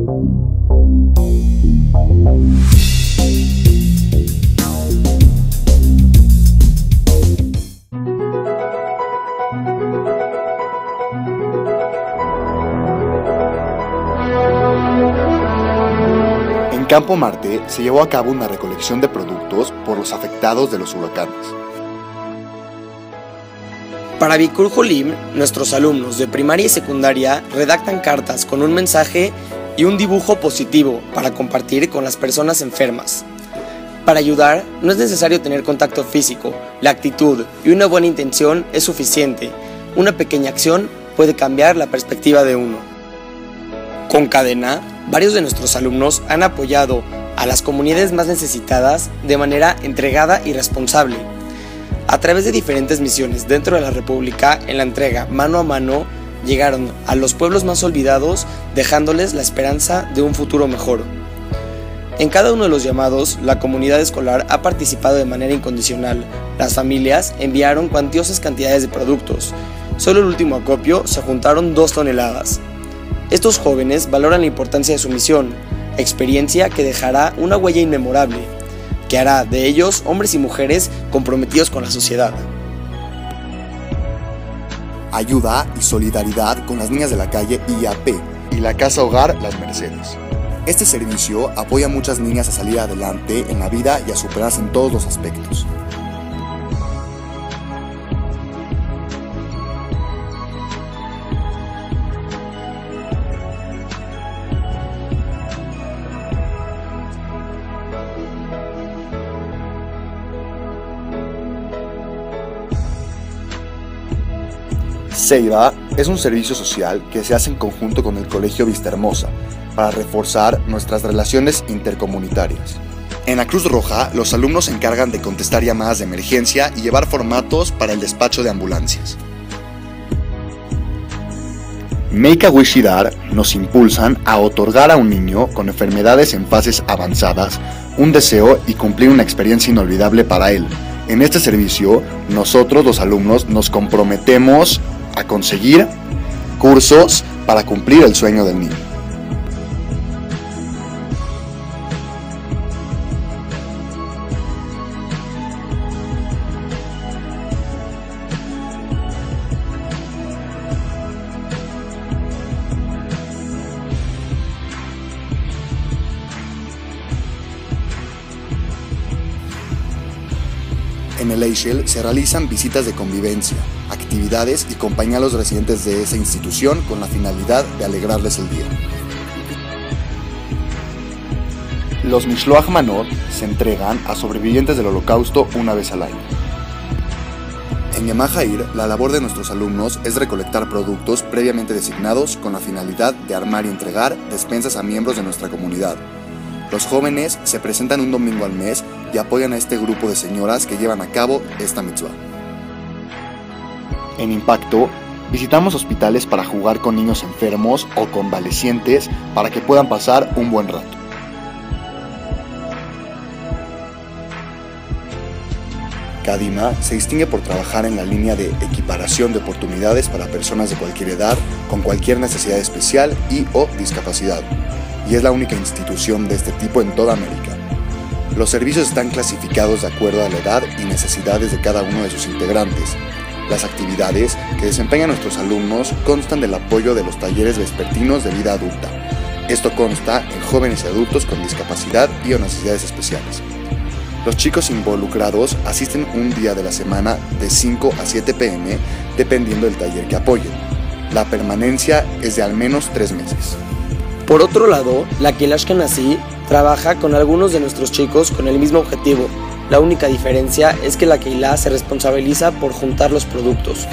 En Campo Marte se llevó a cabo una recolección de productos por los afectados de los huracanes. Para Bikur Jolim, nuestros alumnos de primaria y secundaria redactan cartas con un mensaje y un dibujo positivo para compartir con las personas enfermas. Para ayudar, no es necesario tener contacto físico, la actitud y una buena intención es suficiente. Una pequeña acción puede cambiar la perspectiva de uno. Con Cadena, varios de nuestros alumnos han apoyado a las comunidades más necesitadas de manera entregada y responsable. A través de diferentes misiones dentro de la República, en la entrega mano a mano, llegaron a los pueblos más olvidados, dejándoles la esperanza de un futuro mejor. En cada uno de los llamados, la comunidad escolar ha participado de manera incondicional. Las familias enviaron cuantiosas cantidades de productos. Solo el último acopio se juntaron 2 toneladas. Estos jóvenes valoran la importancia de su misión, experiencia que dejará una huella inmemorable, que hará de ellos hombres y mujeres comprometidos con la sociedad. Ayuda y solidaridad con las niñas de la calle IAP y la Casa Hogar Las Mercedes. Este servicio apoya a muchas niñas a salir adelante en la vida y a superarse en todos los aspectos. Ceiba es un servicio social que se hace en conjunto con el Colegio Vistahermosa para reforzar nuestras relaciones intercomunitarias. En la Cruz Roja, los alumnos se encargan de contestar llamadas de emergencia y llevar formatos para el despacho de ambulancias. Make a Wish y Dar nos impulsan a otorgar a un niño con enfermedades en fases avanzadas un deseo y cumplir una experiencia inolvidable para él. En este servicio, nosotros los alumnos nos comprometemos a conseguir cursos para cumplir el sueño del niño. En el Eichel se realizan visitas de convivencia, actividades y acompañar a los residentes de esa institución con la finalidad de alegrarles el día. Los Mishloach Manot se entregan a sobrevivientes del Holocausto una vez al año. En Yemajair, la labor de nuestros alumnos es recolectar productos previamente designados con la finalidad de armar y entregar despensas a miembros de nuestra comunidad. Los jóvenes se presentan un domingo al mes y apoyan a este grupo de señoras que llevan a cabo esta mitzvah. En Impacto, visitamos hospitales para jugar con niños enfermos o convalecientes para que puedan pasar un buen rato. Kadima se distingue por trabajar en la línea de equiparación de oportunidades para personas de cualquier edad, con cualquier necesidad especial y o discapacidad, y es la única institución de este tipo en toda América. Los servicios están clasificados de acuerdo a la edad y necesidades de cada uno de sus integrantes. Las actividades que desempeñan nuestros alumnos constan del apoyo de los talleres vespertinos de vida adulta. Esto consta en jóvenes y adultos con discapacidad y o necesidades especiales. Los chicos involucrados asisten un día de la semana de 5 a 7 p.m. dependiendo del taller que apoyen. La permanencia es de al menos 3 meses. Por otro lado, la Keilah Ashkenazi trabaja con algunos de nuestros chicos con el mismo objetivo. La única diferencia es que la Keilah se responsabiliza por juntar los productos.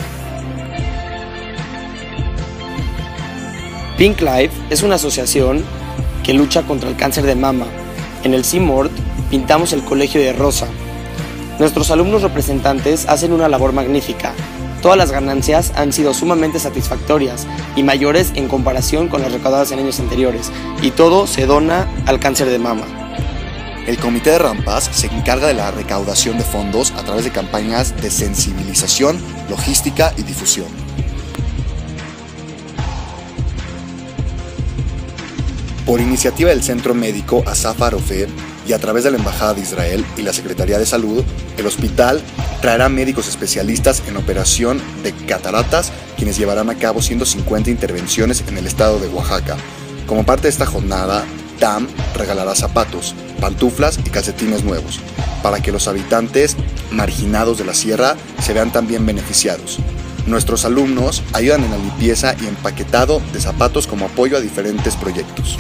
Pink Life es una asociación que lucha contra el cáncer de mama. En el CIMORT pintamos el colegio de rosa. Nuestros alumnos representantes hacen una labor magnífica. Todas las ganancias han sido sumamente satisfactorias y mayores en comparación con las recaudadas en años anteriores, y todo se dona al cáncer de mama. El Comité de Rampas se encarga de la recaudación de fondos a través de campañas de sensibilización, logística y difusión. Por iniciativa del Centro Médico Asaf Harofé y a través de la Embajada de Israel y la Secretaría de Salud, el hospital traerá médicos especialistas en operación de cataratas, quienes llevarán a cabo 150 intervenciones en el estado de Oaxaca. Como parte de esta jornada, TAM regalará zapatos, pantuflas y calcetines nuevos, para que los habitantes marginados de la sierra se vean también beneficiados. Nuestros alumnos ayudan en la limpieza y empaquetado de zapatos como apoyo a diferentes proyectos.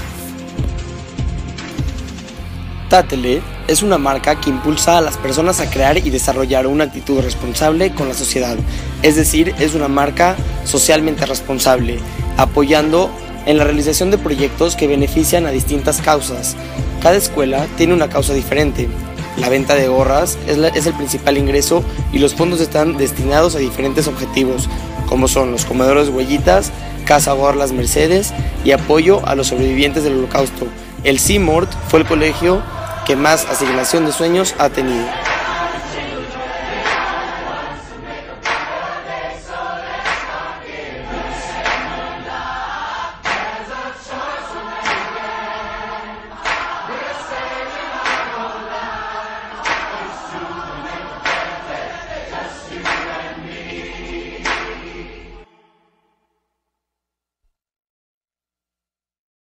Tatele es una marca que impulsa a las personas a crear y desarrollar una actitud responsable con la sociedad, es decir, es una marca socialmente responsable, apoyando en la realización de proyectos que benefician a distintas causas. Cada escuela tiene una causa diferente. La venta de gorras es el principal ingreso y los fondos están destinados a diferentes objetivos, como son los comedores Huellitas, Casa Gorlas Mercedes y apoyo a los sobrevivientes del Holocausto. El CIMORT fue el colegio que más asignación de sueños ha tenido.